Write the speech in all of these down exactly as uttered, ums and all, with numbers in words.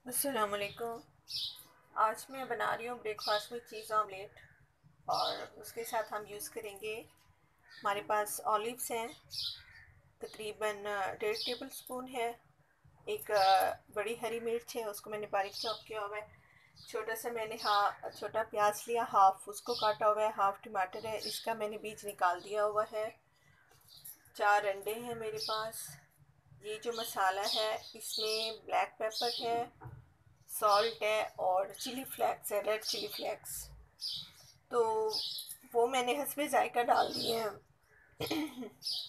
अस्सलाम वालेकुम। आज मैं बना रही हूँ ब्रेकफास्ट में चीज़ ऑमलेट और उसके साथ हम यूज़ करेंगे। हमारे पास ऑलिव्स हैं, तकरीबन डेढ़ टेबल स्पून है। एक अ, बड़ी हरी मिर्च है, उसको मैंने बारीक चॉप किया हुआ है। छोटा सा मैंने हा छोटा प्याज लिया, हाफ उसको काटा हुआ है। हाफ टमाटर है, इसका मैंने बीज निकाल दिया हुआ है। चार अंडे हैं मेरे पास। ये जो मसाला है इसमें ब्लैक पेपर है, सॉल्ट है और चिली फ्लेक्स है, रेड चिली फ्लेक्स। तो वो मैंने हस्बे जायका डाल दिए हैं।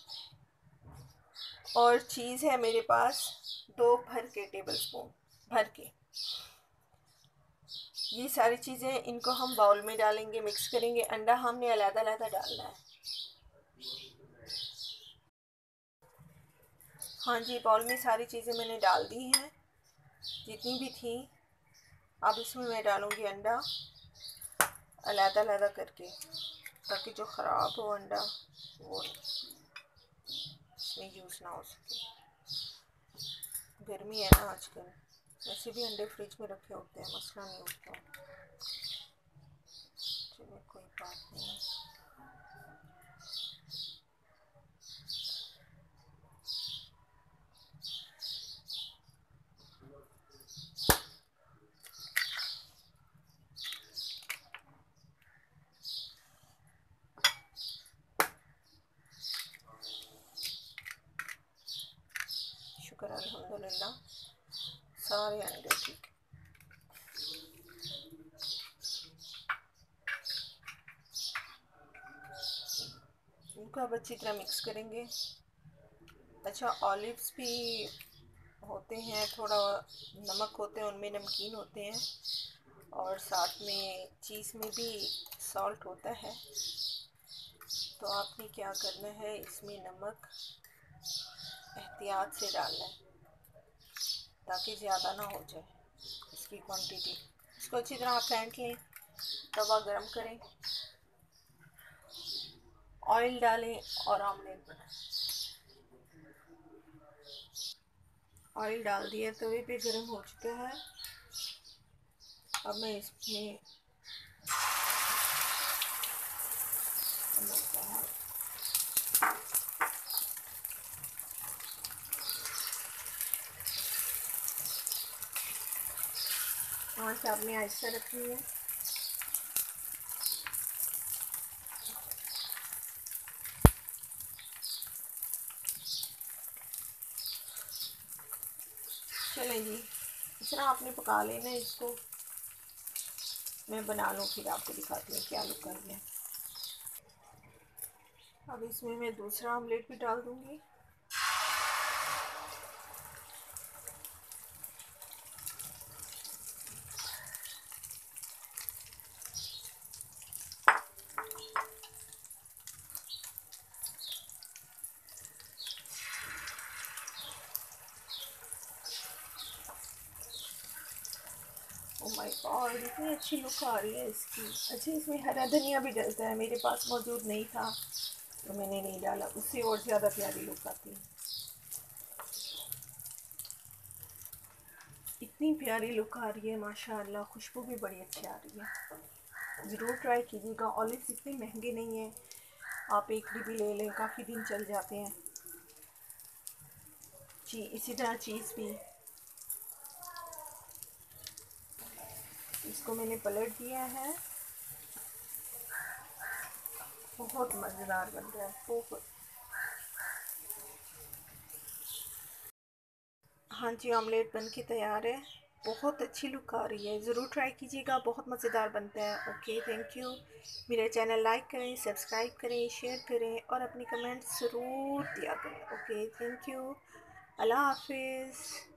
और चीज़ है मेरे पास दो भर के टेबल स्पून भर के। ये सारी चीज़ें इनको हम बाउल में डालेंगे, मिक्स करेंगे। अंडा हमने अलग अलग डालना है। हाँ जी, बाउल में सारी चीज़ें मैंने डाल दी हैं जितनी भी थी। अब इसमें मैं डालूँगी अंडा अलग अलग करके, ताकि जो ख़राब हो अंडा वो इसमें यूज़ ना हो सके। गर्मी है ना आजकल, वैसे भी अंडे फ्रिज में रखे होते हैं, मसला नहीं होता। चलो कोई बात नहीं। शुक्र अल्हम्दुलिल्लाह, सारे अंडे ठीक। इनको अब अच्छी तरह मिक्स करेंगे। अच्छा, ऑलिव्स भी होते हैं, थोड़ा नमक होते हैं उनमें, नमकीन होते हैं। और साथ में चीज़ में भी सॉल्ट होता है। तो आपने क्या करना है, इसमें नमक एहतियात से डालना है ताकि ज़्यादा ना हो जाए इसकी क्वांटिटी। इसको अच्छी तरह आप फेंट लें, तवा गरम करें, ऑयल डालें और ऑमलेट बनाएं। ऑयल डाल दिया, तवे पे गरम हो चुका है। अब मैं इसमें आँच आपने आहिस्ता रखनी है। चलें जी, इस तरह आपने पका लेना है इसको। मैं बना लूँ फिर आपको दिखाती हूँ क्या लुक कर है। अब इसमें मैं दूसरा ऑमलेट भी डाल दूँगी। ओह माय गॉड, इतनी अच्छी लुक आ रही है इसकी। अच्छा, इसमें हरा धनिया भी डलता है, मेरे पास मौजूद नहीं था तो मैंने नहीं डाला, उससे और ज़्यादा प्यारी लुक आती है। इतनी प्यारी लुक आ रही है माशाल्लाह, खुशबू भी बड़ी अच्छी आ रही है। ज़रूर ट्राई कीजिएगा। ऑलिव्स इतने महंगे नहीं हैं, आप एक भी ले लें काफ़ी दिन चल जाते हैं जी। इसी तरह चीज़ भी, इसको मैंने पलट दिया है। बहुत मज़ेदार बन रहा है, बहुत। हाँ जी, ऑमलेट बन के तैयार है। बहुत अच्छी लुक आ रही है, ज़रूर ट्राई कीजिएगा, बहुत मज़ेदार बनता है। Okay, thank you. मेरा चैनल लाइक करें, सब्सक्राइब करें, शेयर करें और अपनी कमेंट्स ज़रूर दिया करें। Okay, thank you. अल्लाह हाफिज़।